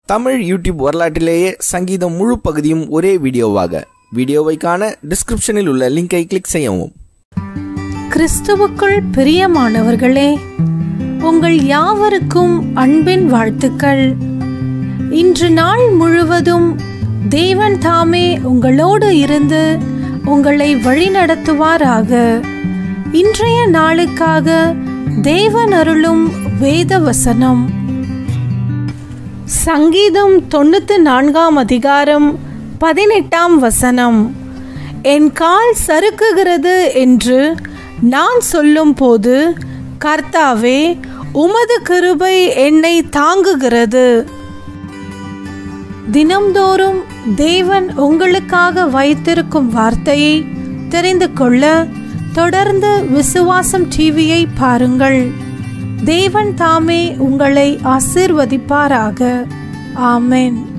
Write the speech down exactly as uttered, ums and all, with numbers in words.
Tamil YouTube வரலாற்றிலேயே சங்கீதம் முழு பகுதியும் ஒரே வீடியோவாக. வீடியோவை காண டிஸ்கிரிப்ஷனில் உள்ள லிங்கை கிளிக் செய்யவும். கிறிஸ்துவுக்குள் பிரியமானவர்களே, உங்கள் யாவருக்கும் அன்பின் வாழ்த்துக்கள். இன்று நாள் முழுவதும் தேவன் தாமே உங்களோடு இருந்து உங்களை வழிநடத்துவாராக. இன்றைய நாளுக்காக தேவன் அருளும் வேத வசனம் சங்கீதம் தொண்ணூத்தி நான்காம் அதிகாரம் பதினெட்டாம் வசனம். என் கால் சறுக்குகிறது என்று நான் சொல்லும் போது, கர்த்தாவே, உமது கிருபை என்னை தாங்குகிறது. தினம்தோறும் தேவன் உங்களுக்காக வைத்திருக்கும் வார்த்தையை தெரிந்து கொள்ள தொடர்ந்து விசுவாசம் டிவியை பாருங்கள். தேவன் தாமே உங்களை ஆசீர்வதிப்பாராக. ஆமென்.